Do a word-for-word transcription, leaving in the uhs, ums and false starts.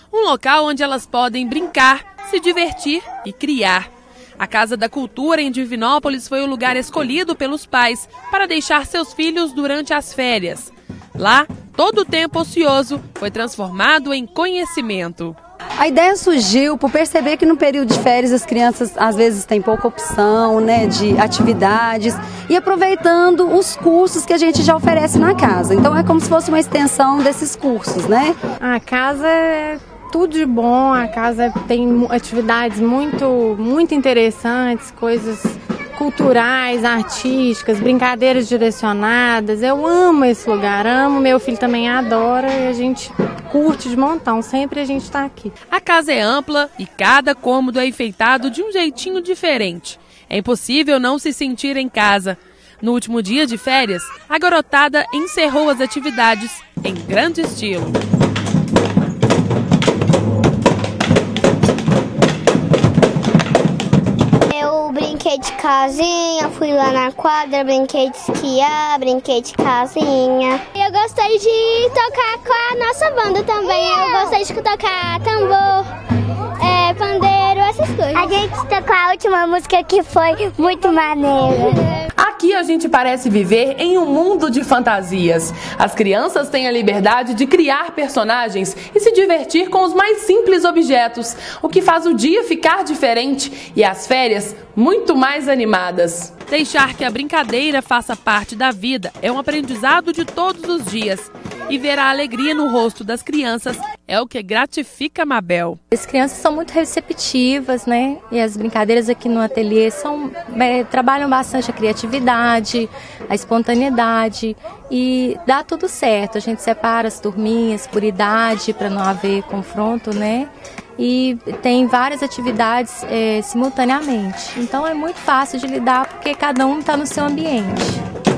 Um local onde elas podem brincar, se divertir e criar. A Casa da Cultura em Divinópolis foi o lugar escolhido pelos pais para deixar seus filhos durante as férias. Lá, todo o tempo ocioso foi transformado em conhecimento. A ideia surgiu por perceber que no período de férias as crianças às vezes têm pouca opção, né, de atividades, e aproveitando os cursos que a gente já oferece na casa. Então é como se fosse uma extensão desses cursos, né? A casa é tudo de bom, a casa tem atividades muito, muito interessantes, coisas culturais, artísticas, brincadeiras direcionadas. Eu amo esse lugar, amo, meu filho também adora e a gente curte de montão, sempre a gente está aqui. A casa é ampla e cada cômodo é enfeitado de um jeitinho diferente. É impossível não se sentir em casa. No último dia de férias, a garotada encerrou as atividades em grande estilo. Brinquei de casinha, fui lá na quadra, brinquei de esquiar, brinquei de casinha. Eu gostei de tocar com a nossa banda também, eu gostei de tocar tambor, é, pandeiro, essas coisas. A gente tocou a última música que foi muito maneira. Aqui a gente parece viver em um mundo de fantasias. As crianças têm a liberdade de criar personagens e se divertir com os mais simples objetos, o que faz o dia ficar diferente e as férias muito mais animadas. Deixar que a brincadeira faça parte da vida é um aprendizado de todos os dias. E ver a alegria no rosto das crianças é o que gratifica a Mabel. As crianças são muito receptivas, né? E as brincadeiras aqui no ateliê são, é, trabalham bastante a criatividade, a espontaneidade e dá tudo certo. A gente separa as turminhas por idade para não haver confronto, né? E tem várias atividades é, simultaneamente. Então é muito fácil de lidar porque cada um está no seu ambiente.